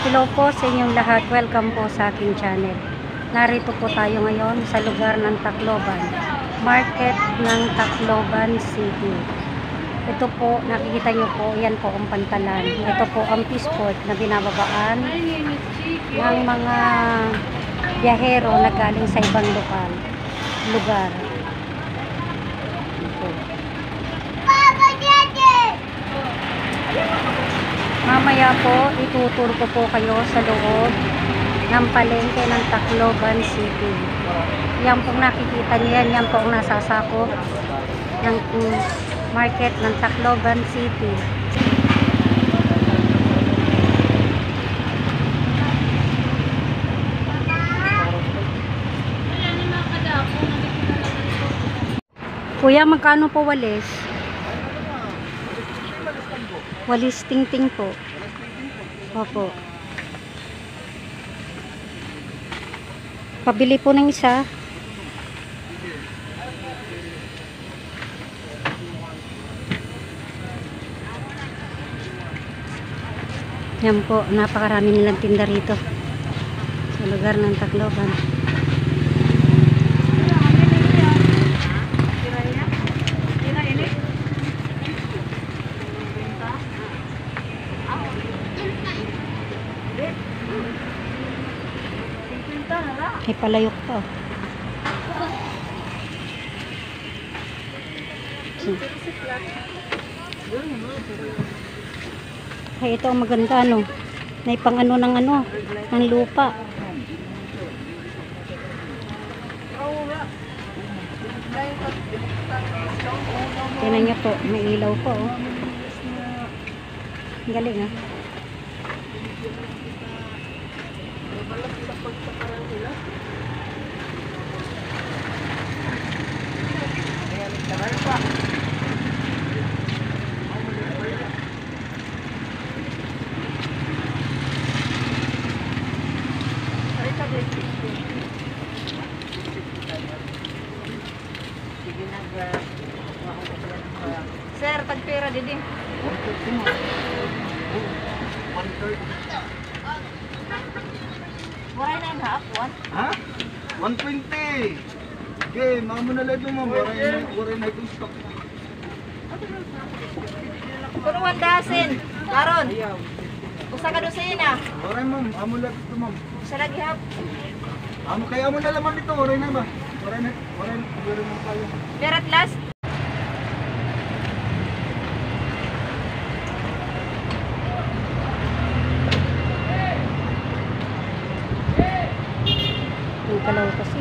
Hello po sa inyong lahat. Welcome po sa aking channel. Narito po tayo ngayon sa lugar ng Tacloban. Market ng Tacloban City. Ito po, nakikita nyo po, yan po ang pantalan. Ito po ang Peaceport na binababaan ng mga biyahero na galing sa ibang lugar. Ito. Mamaya po, ituturo ko po kayo sa loob ng palengke ng Tacloban City. Yan pong nakikita niyan, yan po ang nasasakop ng market ng Tacloban City. Kuya, magkano po walis? Walis ting-ting po. Opo. Pabili po ng isa. Yan po, napakarami nilang tinda rito sa lugar ng Tacloban. May palayok pa. Ay, ito ang maganda, no? May pang ano ng lupa. Tingnan niyo po, may ilaw po, oh. Ang galing, ah. Sir, tagpera didi. 130. Waray na yung half, one. Ha? 120. Okay, mamo na lang mo. Waray na itong stock. Kung 1 dozen. Karon. Usa ka dosena. Waray ma'am, amo lang ito ma'am. Usa lagi half. Amo kaya mo na laman ito, waray na ba? Waray na tayo. Pero at last, Yung kalaw kasi.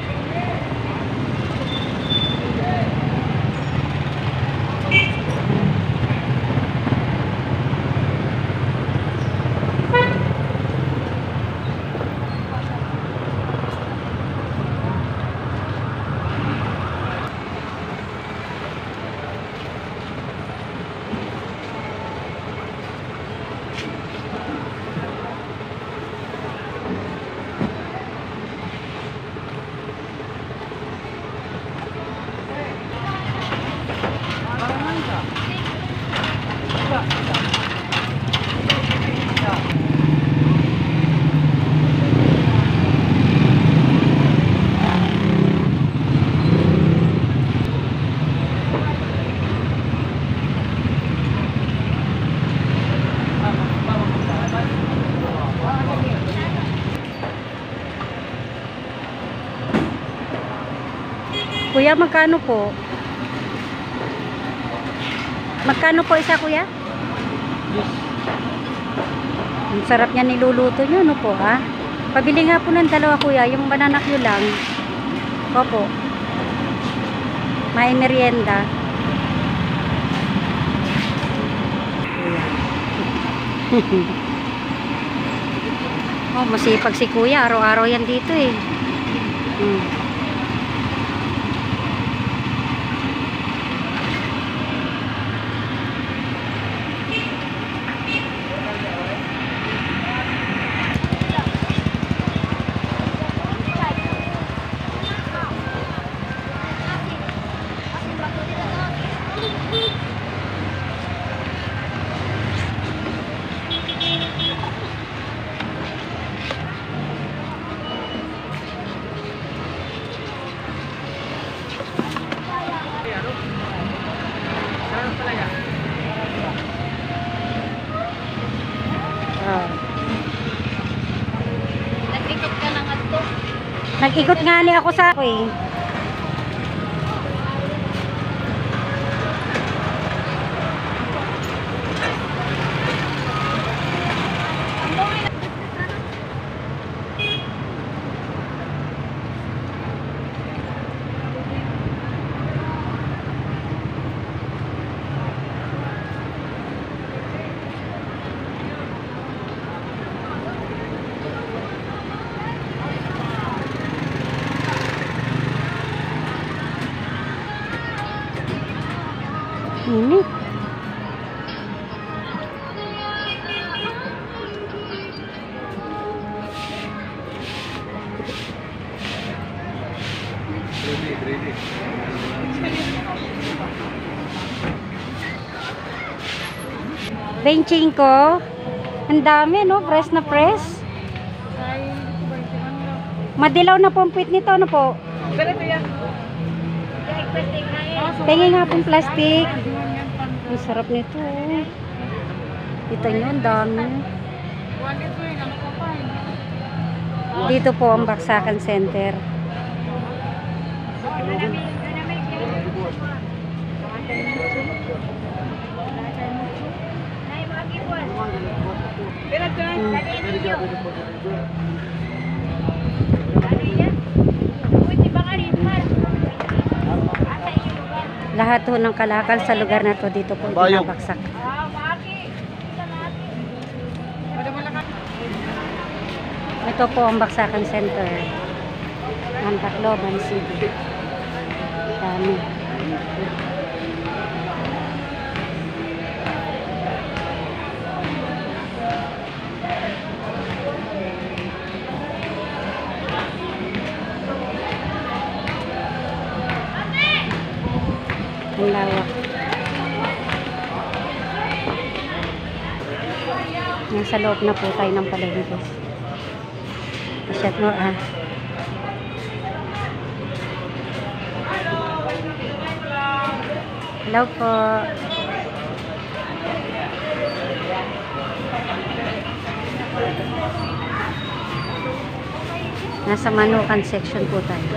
Kuya, magkano po? Magkano po isa, kuya? Ang sarap niya niluluto nyo, no po, ha? Pabili nga po ng dalawa, kuya. Yung banana Q lang. Opo. May merienda. Oh, masipag si kuya. Araw-araw yan dito, eh. Oh. Nag-ikot ka na nga to. Nag-ikot nga ni ako sa ako eh. Ini. Ready. Benching ko. Ang dami, no? Press na press. Madilaw na po ang puwit nito, ano po? Pero ito yan. Tingin nga pong plastic. Ang sarap nito. Kita nyo, ang dami. Dito po ang Baksakan Center. Lahat po ng kalakal sa lugar na to dito po Bayog. binabaksak. Ito po ang Baksakan Center ng Tacloban City. Dami. Ang lawak. Nasa loob na po tayo ng palengke. Shot mo ah. Hello po. Nasa Manukan section po tayo.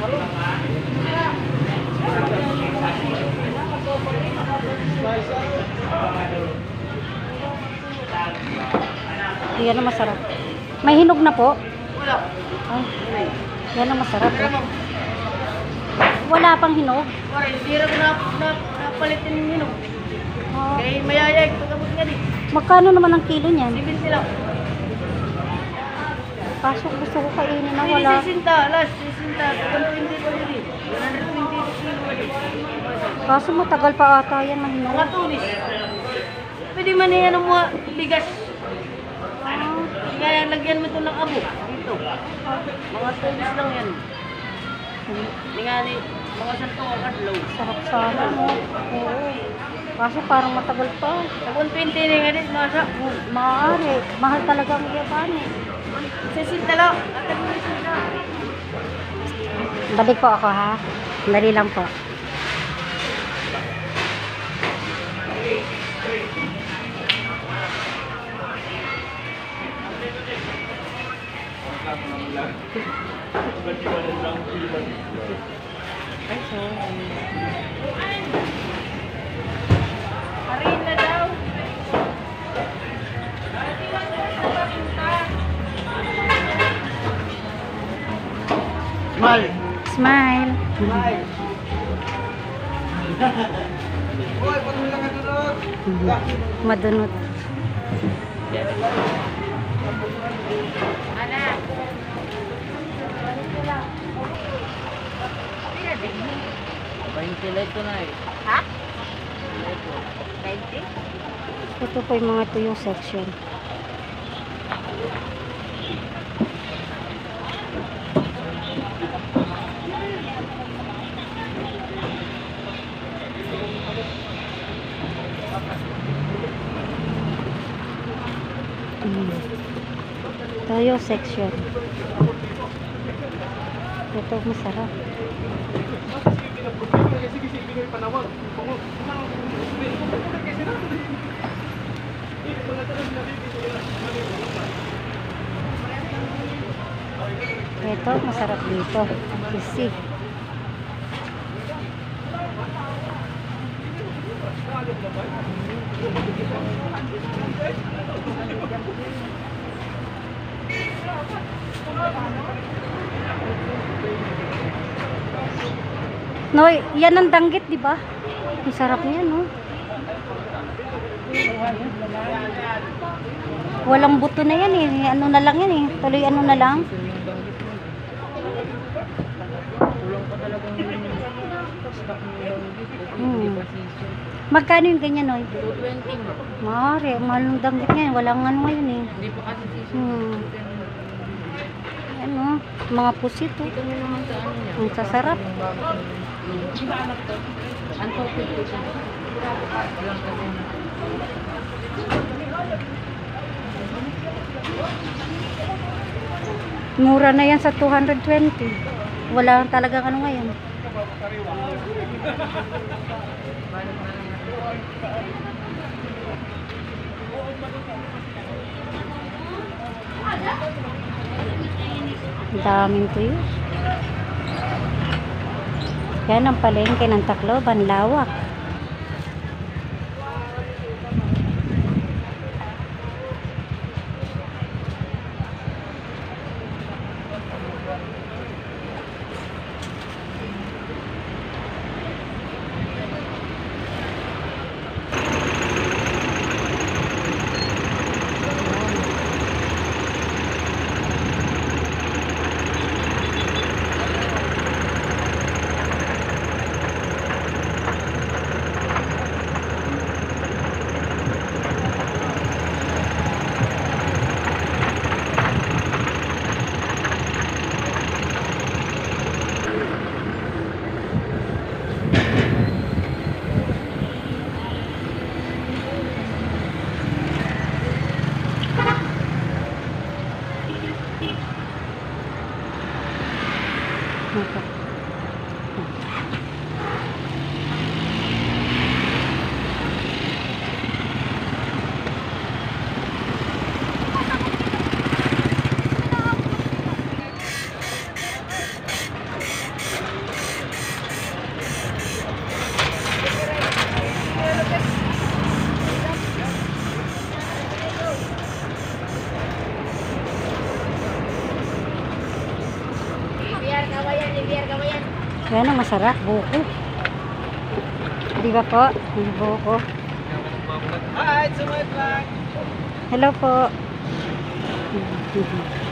Yan ang masarap. May hinog na po? Wala. Ay, yan ang masarap. Eh. Wala pang hinog? Wala, hindi rin napalitin yung hinog. Oh. Kaya mayayag, pagkabot nga di. Magkano naman ang kilo niyan? 70 lang. Pasok gusto ko kainin na Pwede wala. 60, last 60. 120 pa din. 120 kilo pa din. Kaso matagal pa ata yan na hinog. Mga tunis. Pwede man yan ang mga bigas. Kaya lagyan mo ito ng abo. Dito. Mga tunis lang yan. Hindi nga ni, mga santo ang adlaw. Sarap sana mo. Oo. Kaso parang matagal pa. Sa 120 na nga din, masa. Maaari. Mahal talaga ang iyaban eh. 60 lang. Atag mo na. Balik po ako ha. Dali lang po. Ay, sorry. Parin na daw. Smile. Smile. Hoy, patuloy ka doon. Madunot. Anak. 20 lang ito na eh. Ha? 20? Ito po yung mga tuyong section. Tuyo section. Ito masarap. Ito, masarap dito. Isi. Noy, yan ang danggit, di ba? Ang sarap niyan, no? Walang buto na yan eh. Ano na lang yan eh. Tuloy ano na lang. Magkano yung ganyan, Noy? 220 mo. Mare, mahal ng danggit ngayon. Walang ano ngayon eh. Hindi pa kasi season. Ano, mga pusit oh. Dito mo naman sa ano niya. Ang sasarap. Di ba anak to? Ang topic ko siya. Walang kasi. Mura na yan sa 220. Wala talagang ano ngayon. Ang daming tuyo. Yan ang palengke ng Tacloban, lawak. Yan ang masarap, buko. Di ba po? Yung buko. Hi, it's a my vlog. Hello po.